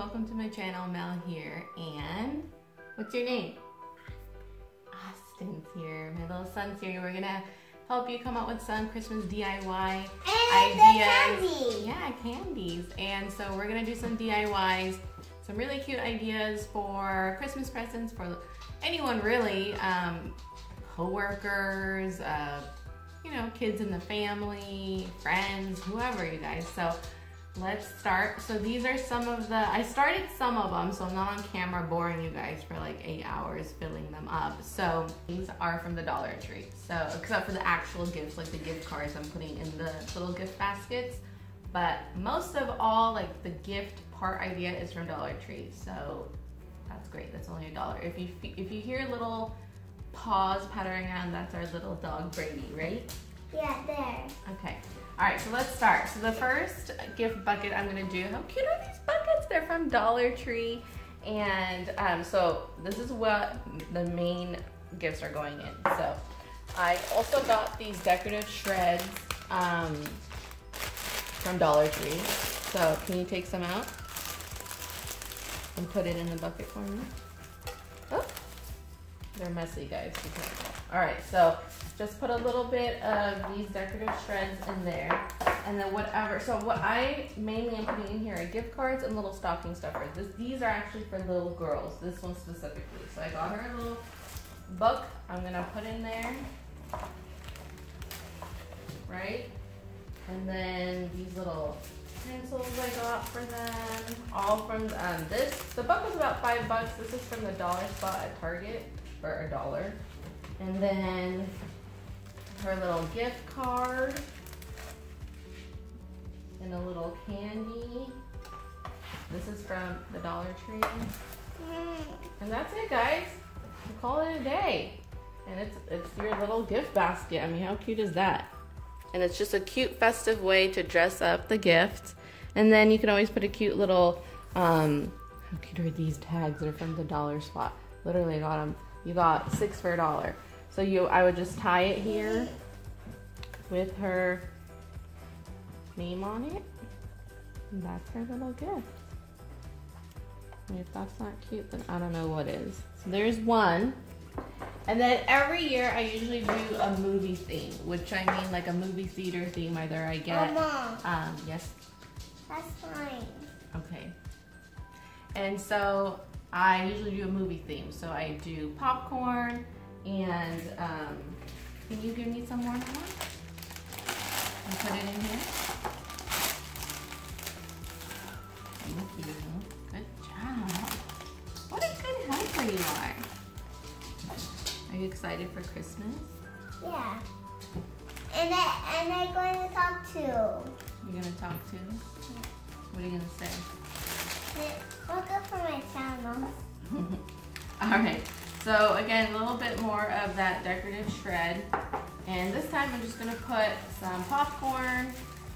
welcome to my channel. Mel here, and what's your name? Austin's here. My little son's here. We're gonna help you come up with some Christmas DIY ideas. Yeah, candies. And so we're gonna do some DIYs, some really cute ideas for Christmas presents for anyone really, co-workers, you know, kids in the family, friends, whoever you guys. So let's start. So these are some of the, I started some of them, so I'm not on camera boring you guys for like 8 hours filling them up. So these are from the Dollar Tree. So except for the actual gifts, like the gift cards I'm putting in the little gift baskets. But most of all, like the gift part idea is from Dollar Tree. So that's great, that's only $1. If you hear little paws pattering around, that's our little dog Brady, right? Yeah, there. Okay. All right, so let's start. So the first gift bucket I'm gonna do, how cute are these buckets? They're from Dollar Tree. And so this is what the main gifts are going in. So I also got these decorative shreds from Dollar Tree. So can you take some out and put it in the bucket for me? Oh, they're messy, guys. Be careful. All right, so just put a little bit of these decorative shreds in there, and then whatever. So what I mainly am putting in here are gift cards and little stocking stuffers. These are actually for little girls, this one specifically. So I got her a little book I'm gonna put in there, right? And then these little pencils I got for them, all from this. The book was about $5. This is from the dollar spot at Target, for $1. And then her little gift card and a little candy. This is from the Dollar Tree. And that's it, guys. We call it a day. And it's your little gift basket. I mean, how cute is that? And it's just a cute festive way to dress up the gift. And then you can always put a cute little, how cute are these tags? They're from the dollar spot. Literally, I got them. You got 6 for $1. So I would just tie it here with her name on it. And that's her little gift. And if that's not cute, then I don't know what is. So there's one. And then every year I usually do a movie theme, which I mean like a movie theater theme. Either I get, Mama, yes? that's fine. Okay. And so I usually do a movie theme. So I do popcorn and, can you give me some more, Mama? And put it in here. Thank you. Good job. What a good helper you are. Are you excited for Christmas? Yeah. And I'm going to talk too. You're gonna talk too? What are you gonna say? Look up for my channel. All right. So again, a little bit more of that decorative shred. And this time I'm just gonna put some popcorn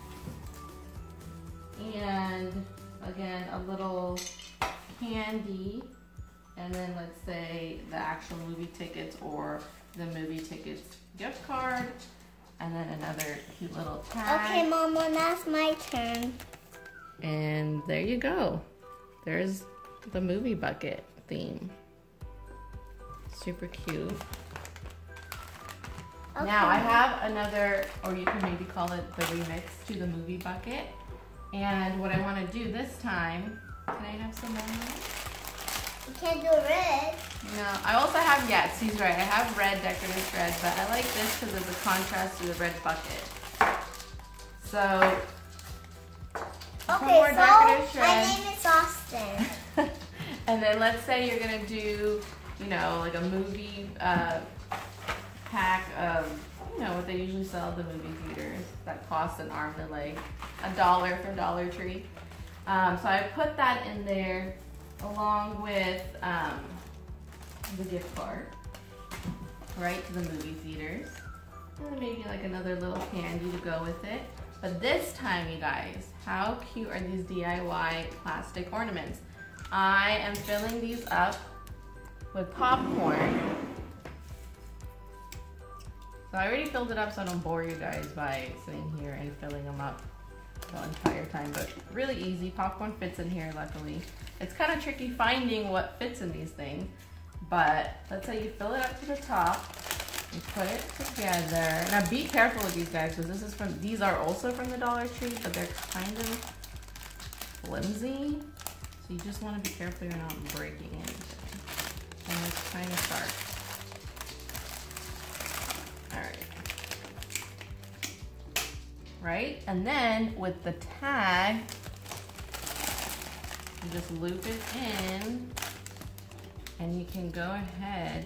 and again, a little candy. And then let's say the actual movie tickets or the movie tickets gift card. And then another cute little tag. Okay, Mama, that's my turn. And there you go. There's the movie bucket theme. Super cute. Okay. Now I have another, or you can maybe call it the remix to the movie bucket. And what I want to do this time, can I have some more? You can't do red. No, I also have, yes, he's right. I have red decorative thread, but I like this because it's a contrast to the red bucket. So, Okay, so my shred. name is Austin. And then let's say you're gonna do, you know, like a movie pack of, you know, what they usually sell at the movie theaters that costs an arm and a leg, $1 from Dollar Tree. So I put that in there along with the gift card, right, to the movie theaters. And then maybe like another little candy to go with it. But this time, you guys, how cute are these DIY plastic ornaments? I am filling these up with popcorn. So I already filled it up so I don't bore you guys by sitting here and filling them up. the entire time, but really easy. Popcorn fits in here, luckily. It's kind of tricky finding what fits in these things, but let's say you fill it up to the top, you put it together. Now be careful with these guys, because these are also from the Dollar Tree, but they're kind of flimsy. So you just want to be careful you're not breaking anything. And let's kind of start. All right. Right? And then with the tag, you just loop it in, and you can go ahead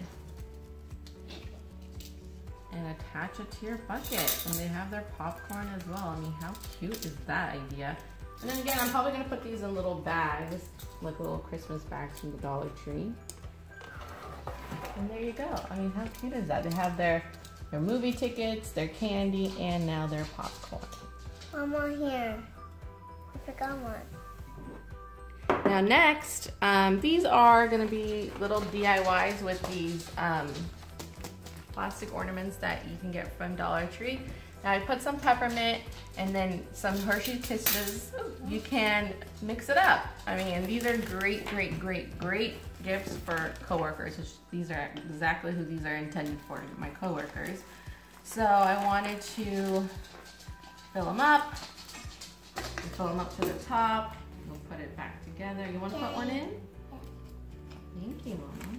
and attach it to your bucket. And they have their popcorn as well. I mean, how cute is that idea? And then again, I'm probably gonna put these in little bags, like little Christmas bags from the Dollar Tree. And there you go. I mean, how cute is that? They have their movie tickets, their candy, and now their popcorn. One more here. I forgot one. Now next, these are gonna be little DIYs with these plastic ornaments that you can get from Dollar Tree. Now I put some peppermint and then some Hershey Kisses. You can mix it up. I mean, these are great, great, great, great gifts for coworkers. These are exactly who these are intended for, my coworkers. So I wanted to fill them up. You fill them up to the top. We'll put it back together. You want to put one in? Thank you, Mama.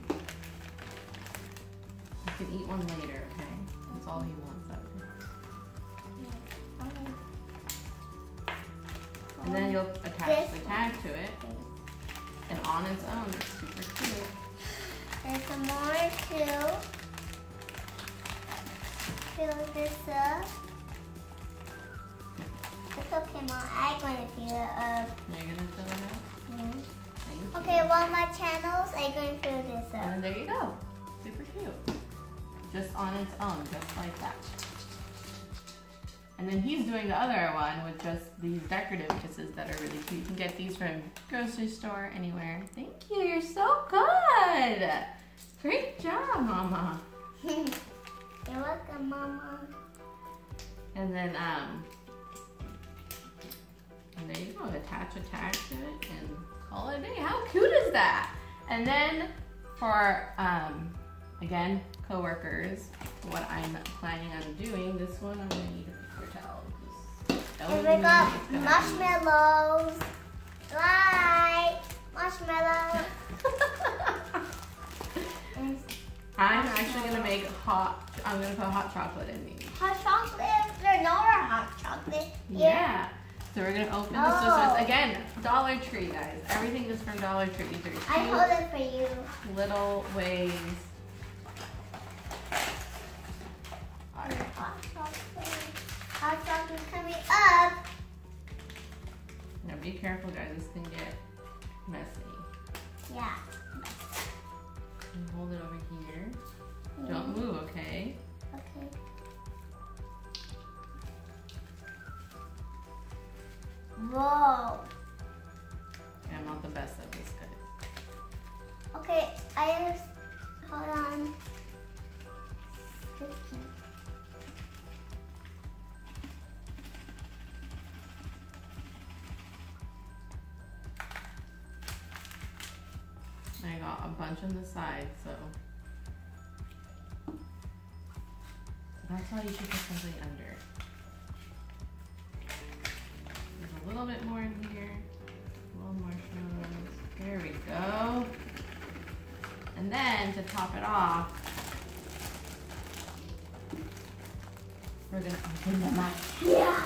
You can eat one later, okay? That's all he wants out of it. And then you'll attach the tag to it. And on its own, it's super cute. There's some more too. Fill this up. It's okay, Mom. I'm going to fill it up. You're going to fill it up? Mm-hmm. Thank you. Okay, one of my channels, I'm going to fill this up. And there you go. Super cute. Just on its own, just like that. And then he's doing the other one with just these decorative kisses that are really cute. You can get these from grocery store, anywhere. Thank you, you're so good. Great job, Mama. You're welcome, Mama. And then, and there you go, attach a tag to it and call it a day. How cute is that? And then for, again, coworkers, what I'm planning on doing, this one I'm gonna need a paper towel. And we got marshmallows. Right, marshmallows. I'm actually gonna make I'm gonna put hot chocolate in these. Hot chocolate? There's no more hot chocolate. Yeah. So we're gonna open this. So again, Dollar Tree, guys. Everything is from Dollar Tree. These are cute I hold it for you. little ways. Hot chocolate. Hot chocolate coming up. Now be careful, guys. This can get messy. Yeah. And hold it over here. Don't move, okay? Okay. Whoa. Yeah, I'm not the best at this, guys. Okay, hold on. I got a bunch on the side, so that's why you should put something under. There's a little bit more in here. Little marshmallows. There we go. And then to top it off, we're gonna open them up. Yeah.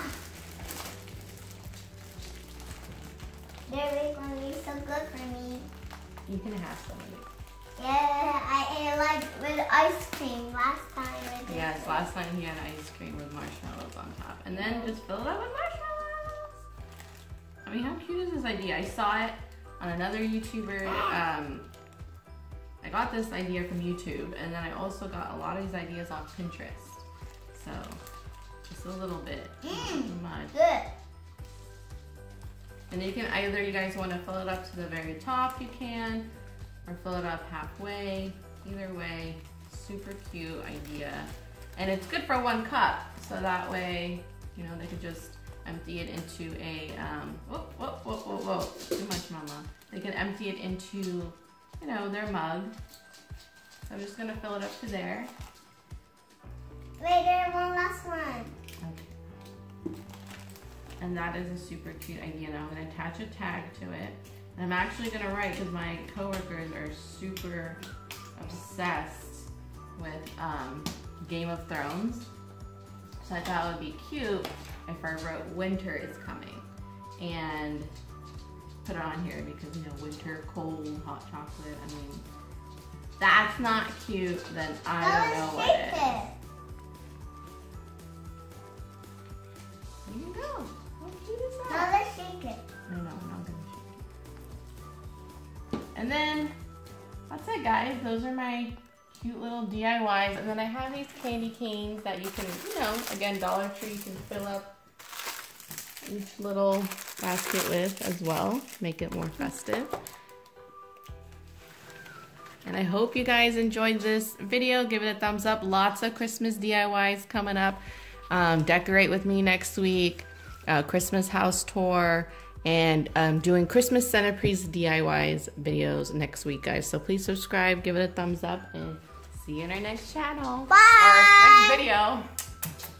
They're going to be so good for me. You can have some of it. Yeah, I ate like with ice cream last time. Yes, last time he had ice cream with marshmallows on top. And then just fill it up with marshmallows. I mean, how cute is this idea? I saw it on another YouTuber. I got this idea from YouTube, and then I also got a lot of these ideas off Pinterest. So, just a little bit. Not too much. Good. And you can either, you guys want to fill it up to the very top, you can, or fill it up halfway. Either way, super cute idea. And it's good for 1 cup, so that way, you know, they could just empty it into a, whoa, too much, Mama. They can empty it into, you know, their mug. So I'm just gonna fill it up to there. Wait, there's one last one. Okay. And that is a super cute idea. Now I'm gonna attach a tag to it. And I'm actually gonna write, because my coworkers are super obsessed with Game of Thrones. So I thought it would be cute if I wrote winter is coming and put it on here because, you know, winter, cold, hot chocolate. I mean, if that's not cute, then I don't know what it is. There you go. How cute is that? Now let's shake it. No, I'm not gonna shake it. And then that's it, guys. Those are my cute little DIYs. And then I have these candy canes that you can, you know, again, Dollar Tree, you can fill up each little basket with as well. Make it more festive. And I hope you guys enjoyed this video. Give it a thumbs up. Lots of Christmas DIYs coming up. Decorate with me next week. Christmas house tour. And doing Christmas centerpiece DIYs videos next week, guys. So please subscribe, give it a thumbs up, and see you in our next channel. Bye! Or next video.